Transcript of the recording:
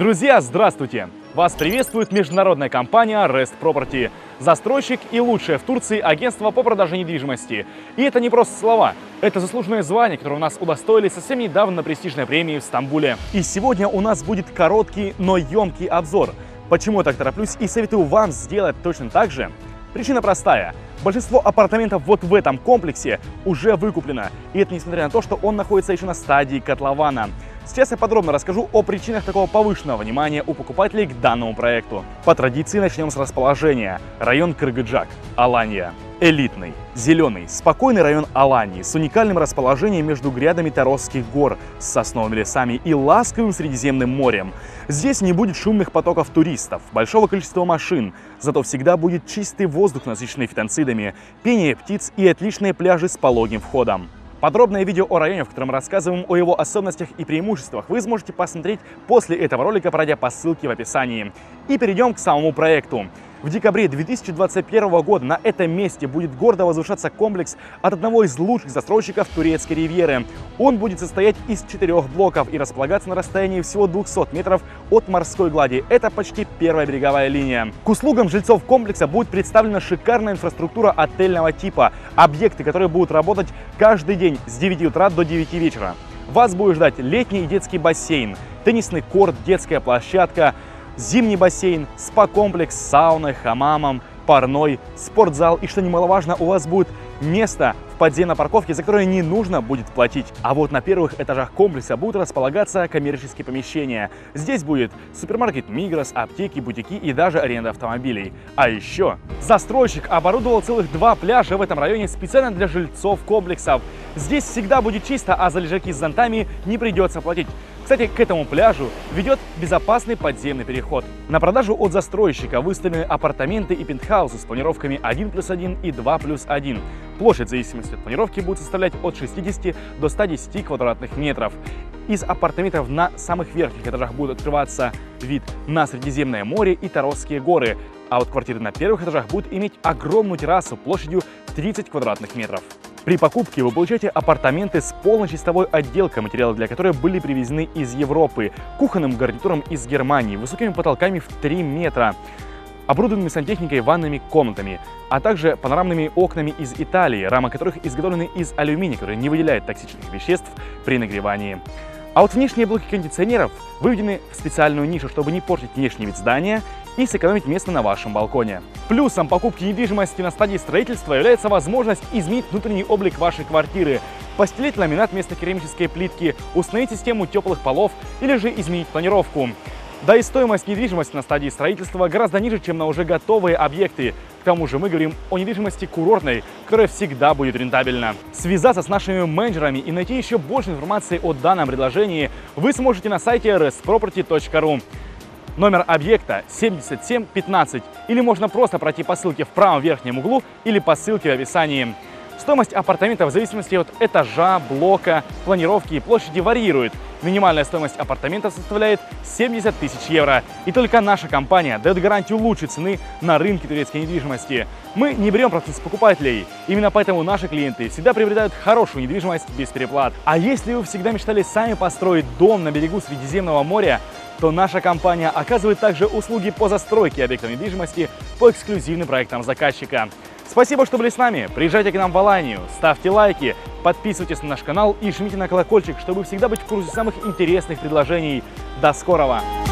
Друзья, здравствуйте! Вас приветствует международная компания Rest Property, застройщик и лучшее в Турции агентство по продаже недвижимости. И это не просто слова, это заслуженное звание, которое у нас удостоили совсем недавно на престижной премии в Стамбуле. И сегодня у нас будет короткий, но емкий обзор. Почему я так тороплюсь и советую вам сделать точно так же? Причина простая. Большинство апартаментов вот в этом комплексе уже выкуплено. И это несмотря на то, что он находится еще на стадии котлована. Сейчас я подробно расскажу о причинах такого повышенного внимания у покупателей к данному проекту. По традиции начнем с расположения. Район Кыргыджак, Аланья. Элитный, зеленый, спокойный район Аланьи с уникальным расположением между грядами Таросских гор, с сосновыми лесами и ласковым Средиземным морем. Здесь не будет шумных потоков туристов, большого количества машин, зато всегда будет чистый воздух, насыщенный фитонцидами, пение птиц и отличные пляжи с пологим входом. Подробное видео о районе, в котором мы рассказываем о его особенностях и преимуществах, вы сможете посмотреть после этого ролика, пройдя по ссылке в описании. И перейдем к самому проекту. В декабре 2021 года на этом месте будет гордо возвышаться комплекс от одного из лучших застройщиков турецкой ривьеры. Он будет состоять из 4 блоков и располагаться на расстоянии всего 200 метров от морской глади. Это почти первая береговая линия. К услугам жильцов комплекса будет представлена шикарная инфраструктура отельного типа. Объекты, которые будут работать каждый день с 9 утра до 9 вечера. Вас будет ждать летний и детский бассейн, теннисный корт, детская площадка, зимний бассейн, спа-комплекс с сауной, хамамом, парной, спортзал и, что немаловажно, у вас будет место в подземной парковке, за которое не нужно будет платить. А вот на первых этажах комплекса будут располагаться коммерческие помещения. Здесь будет супермаркет Мигрос, аптеки, бутики и даже аренда автомобилей. А еще застройщик оборудовал целых 2 пляжа в этом районе специально для жильцов комплексов. Здесь всегда будет чисто, а за лежаки с зонтами не придется платить. Кстати, к этому пляжу ведет безопасный подземный переход. На продажу от застройщика выставлены апартаменты и пентхаусы с планировками 1+1 и 2+1. Площадь в зависимости от планировки будет составлять от 60 до 110 квадратных метров. Из апартаментов на самых верхних этажах будет открываться вид на Средиземное море и Таросские горы, а вот квартиры на первых этажах будут иметь огромную террасу площадью в 30 квадратных метров. При покупке вы получаете апартаменты с полной чистовой отделкой, материалы для которой были привезены из Европы, кухонным гарнитуром из Германии, высокими потолками в 3 метра, оборудованными сантехникой, ванными комнатами, а также панорамными окнами из Италии, рамы которых изготовлены из алюминия, который не выделяет токсичных веществ при нагревании. А вот внешние блоки кондиционеров выведены в специальную нишу, чтобы не портить внешний вид здания и сэкономить место на вашем балконе. Плюсом покупки недвижимости на стадии строительства является возможность изменить внутренний облик вашей квартиры, постелить ламинат вместо керамической плитки, установить систему теплых полов или же изменить планировку. Да и стоимость недвижимости на стадии строительства гораздо ниже, чем на уже готовые объекты. К тому же мы говорим о недвижимости курортной, которая всегда будет рентабельна. Связаться с нашими менеджерами и найти еще больше информации о данном предложении вы сможете на сайте restproperty.ru. Номер объекта 7715, или можно просто пройти по ссылке в правом верхнем углу или по ссылке в описании. Стоимость апартаментов в зависимости от этажа, блока, планировки и площади варьирует. Минимальная стоимость апартамента составляет 70 000 евро. И только наша компания дает гарантию лучшей цены на рынке турецкой недвижимости. Мы не берем процент с покупателей. Именно поэтому наши клиенты всегда приобретают хорошую недвижимость без переплат. А если вы всегда мечтали сами построить дом на берегу Средиземного моря, то наша компания оказывает также услуги по застройке объектов недвижимости по эксклюзивным проектам заказчика. Спасибо, что были с нами. Приезжайте к нам в Аланию, ставьте лайки, подписывайтесь на наш канал и жмите на колокольчик, чтобы всегда быть в курсе самых интересных предложений. До скорого!